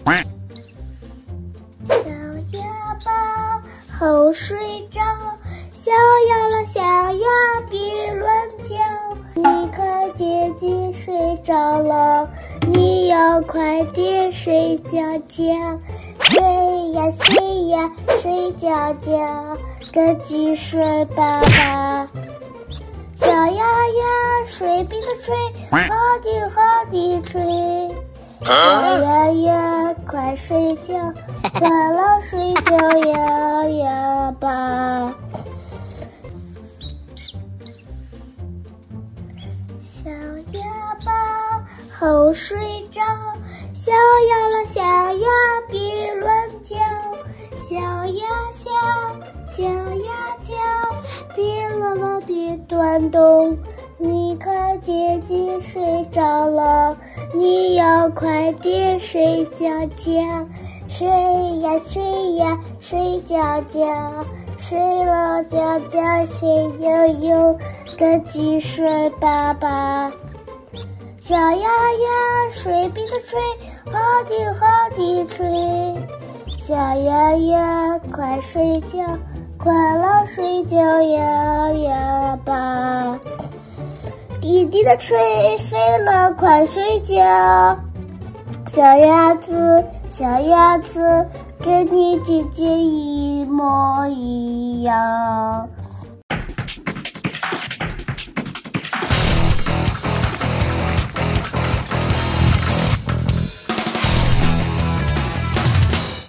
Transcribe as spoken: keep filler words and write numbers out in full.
小鸭宝好睡着，小鸭了小鸭别乱叫。你看姐姐睡着了，你要快点睡觉觉。睡呀睡呀睡觉觉，赶紧睡吧吧。小鸭鸭睡比个吹，好地好地吹。小鸭鸭快睡觉，快乐睡觉呀呀吧。小鸭宝好睡着，小鸭了小鸭别乱叫。小鸭小小鸭叫，别了了别断动。你看姐姐睡着了，你要快点睡觉觉。睡呀睡呀睡觉觉，睡了觉觉睡悠悠，赶紧睡吧吧。小鸭鸭睡比个吹，好地好地吹。小鸭鸭快睡觉，快乐睡觉呀呀吧。弟弟的吹飞了，快睡觉。小鸭子小鸭子跟你姐姐一模一样。